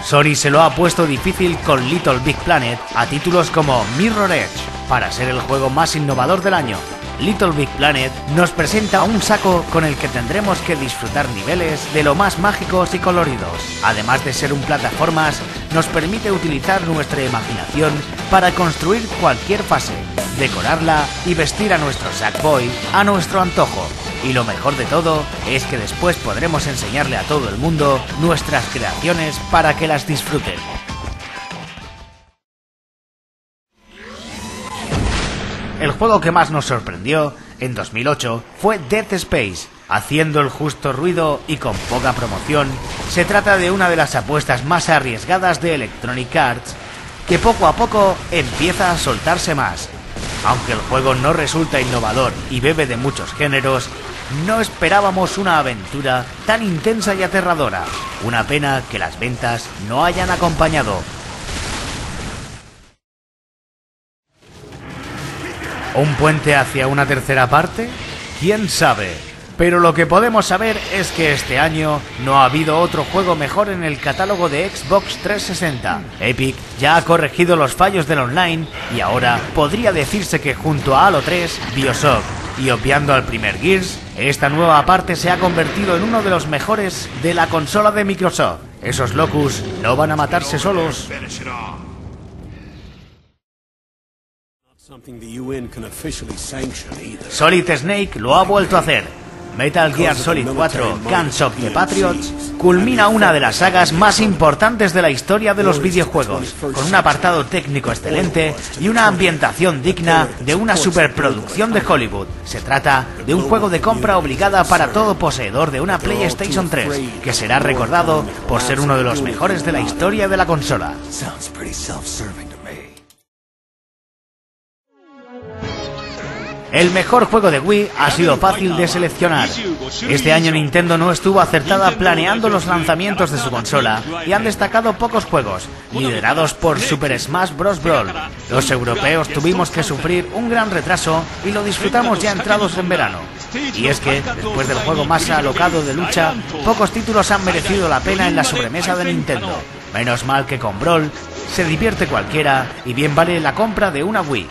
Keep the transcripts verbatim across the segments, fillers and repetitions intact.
Sony se lo ha puesto difícil con Little Big Planet a títulos como Mirror Edge, para ser el juego más innovador del año. Little Big Planet nos presenta un saco con el que tendremos que disfrutar niveles de lo más mágicos y coloridos. Además de ser un plataformas, nos permite utilizar nuestra imaginación para construir cualquier fase, decorarla y vestir a nuestro Sackboy a nuestro antojo. Y lo mejor de todo es que después podremos enseñarle a todo el mundo nuestras creaciones para que las disfruten. El juego que más nos sorprendió en dos mil ocho fue Dead Space. Haciendo el justo ruido y con poca promoción, se trata de una de las apuestas más arriesgadas de Electronic Arts, que poco a poco empieza a soltarse más. Aunque el juego no resulta innovador y bebe de muchos géneros, no esperábamos una aventura tan intensa y aterradora. Una pena que las ventas no hayan acompañado. ¿Un puente hacia una tercera parte? ¿Quién sabe? Pero lo que podemos saber es que este año no ha habido otro juego mejor en el catálogo de Xbox trescientos sesenta. Epic ya ha corregido los fallos del online y ahora podría decirse que junto a Halo tres, BioShock y obviando al primer Gears, esta nueva parte se ha convertido en uno de los mejores de la consola de Microsoft. Esos locus no van a matarse solos. Solid Snake lo ha vuelto a hacer. Metal Gear Solid cuatro Guns of the Patriots culmina una de las sagas más importantes de la historia de los videojuegos, con un apartado técnico excelente y una ambientación digna de una superproducción de Hollywood. Se trata de un juego de compra obligada para todo poseedor de una PlayStation tres, que será recordado por ser uno de los mejores de la historia de la consola. El mejor juego de Wii ha sido fácil de seleccionar. Este año Nintendo no estuvo acertada planeando los lanzamientos de su consola y han destacado pocos juegos, liderados por Super Smash Bros. Brawl. Los europeos tuvimos que sufrir un gran retraso y lo disfrutamos ya entrados en verano. Y es que, después del juego más alocado de lucha, pocos títulos han merecido la pena en la sobremesa de Nintendo. Menos mal que con Brawl se divierte cualquiera y bien vale la compra de una Wii.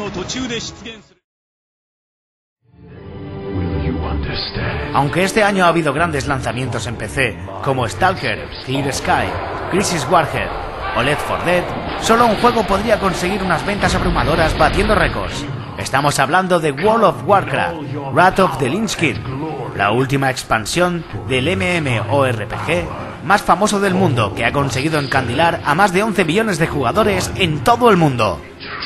Aunque este año ha habido grandes lanzamientos en P C, como Stalker, Clear Sky, Crisis Warhead o Left four Dead, solo un juego podría conseguir unas ventas abrumadoras batiendo récords. Estamos hablando de World of Warcraft, Wrath of the Lich King, la última expansión del MMORPG más famoso del mundo, que ha conseguido encandilar a más de once millones de jugadores en todo el mundo.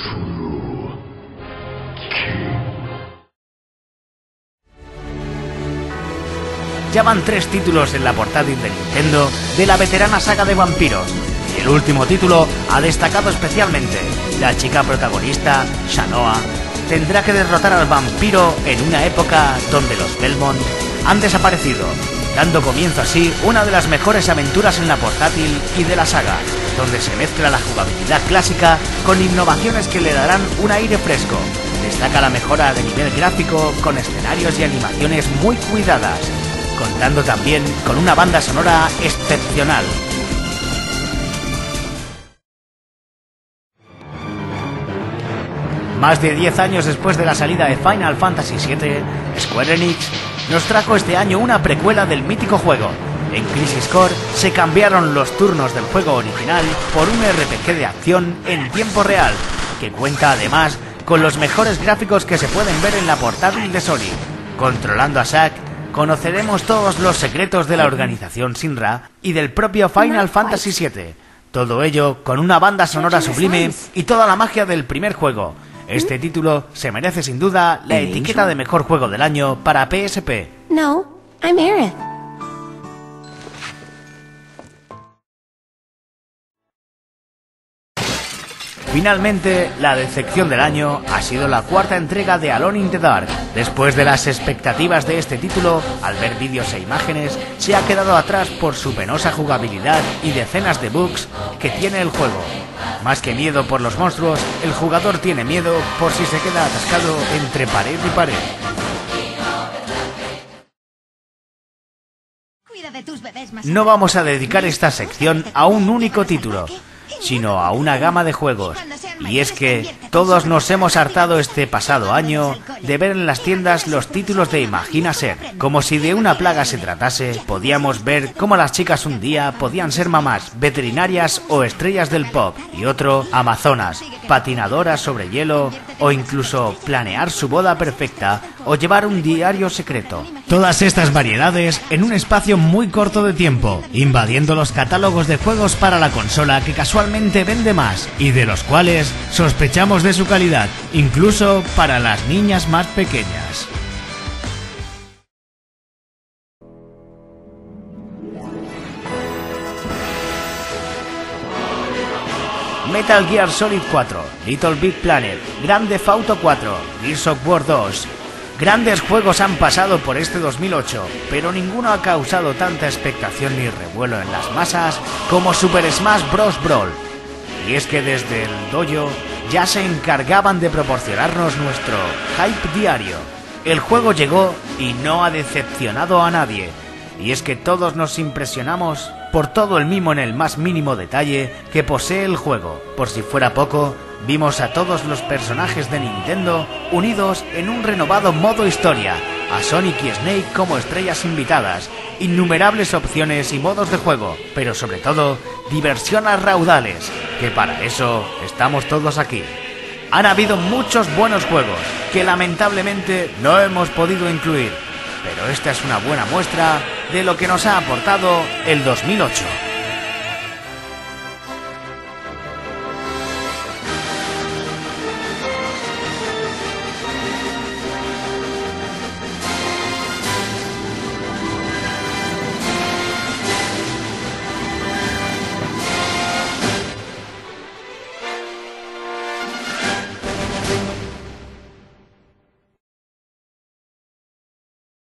Ya van tres títulos en la portátil de Nintendo de la veterana saga de vampiros, y el último título ha destacado especialmente. La chica protagonista, Shanoa, tendrá que derrotar al vampiro en una época donde los Belmont han desaparecido, dando comienzo así una de las mejores aventuras en la portátil y de la saga, donde se mezcla la jugabilidad clásica con innovaciones que le darán un aire fresco. Destaca la mejora de nivel gráfico con escenarios y animaciones muy cuidadas, contando también con una banda sonora excepcional. Más de diez años después de la salida de Final Fantasy siete, Square Enix nos trajo este año una precuela del mítico juego. En Crisis Core se cambiaron los turnos del juego original por un R P G de acción en tiempo real, que cuenta además con los mejores gráficos que se pueden ver en la portátil de Sony. Controlando a Zack, conoceremos todos los secretos de la organización Shinra y del propio Final Fantasy siete. Todo ello con una banda sonora sublime y toda la magia del primer juego. Este título se merece sin duda la etiqueta de mejor juego del año para P S P. No, I'm Aerith. Finalmente, la decepción del año ha sido la cuarta entrega de Alone in the Dark. Después de las expectativas de este título, al ver vídeos e imágenes, se ha quedado atrás por su penosa jugabilidad y decenas de bugs que tiene el juego. Más que miedo por los monstruos, el jugador tiene miedo por si se queda atascado entre pared y pared. No vamos a dedicar esta sección a un único título, sino a una gama de juegos. Y es que todos nos hemos hartado este pasado año de ver en las tiendas los títulos de Imagina Ser. Como si de una plaga se tratase, podíamos ver cómo las chicas un día podían ser mamás, veterinarias o estrellas del pop, y otro amazonas, patinadoras sobre hielo, o incluso planear su boda perfecta o llevar un diario secreto. Todas estas variedades en un espacio muy corto de tiempo, invadiendo los catálogos de juegos para la consola que casualmente vende más y de los cuales sospechamos de su calidad, incluso para las niñas más pequeñas. Metal Gear Solid cuatro, Little Big Planet, Grand Theft Auto cuatro, Gears of War dos... Grandes juegos han pasado por este dos mil ocho, pero ninguno ha causado tanta expectación ni revuelo en las masas como Super Smash Bros. Brawl. Y es que desde el dojo ya se encargaban de proporcionarnos nuestro hype diario. El juego llegó y no ha decepcionado a nadie. Y es que todos nos impresionamos por todo el mimo en el más mínimo detalle que posee el juego. Por si fuera poco, vimos a todos los personajes de Nintendo unidos en un renovado modo historia, a Sonic y Snake como estrellas invitadas, innumerables opciones y modos de juego, pero sobre todo, diversión a raudales, que para eso estamos todos aquí. Han habido muchos buenos juegos, que lamentablemente no hemos podido incluir, pero esta es una buena muestra de lo que nos ha aportado el dos mil ocho.